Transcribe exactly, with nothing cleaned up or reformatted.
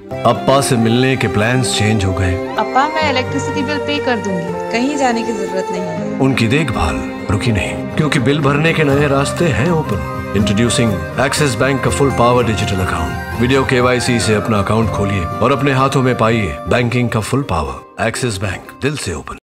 अप्पा से मिलने के प्लान्स चेंज हो गए। अप्पा, मैं इलेक्ट्रिसिटी बिल पे कर दूंगी, कहीं जाने की जरूरत नहीं है। उनकी देखभाल रुकी नहीं, क्योंकि बिल भरने के नए रास्ते हैं ओपन। इंट्रोड्यूसिंग एक्सिस बैंक का full power digital account. Video KYC से अपना अकाउंट खोलिए और अपने हाथों में पाइए बैंकिंग का फुल पावर। एक्सिस बैंक, दिल से ओपन।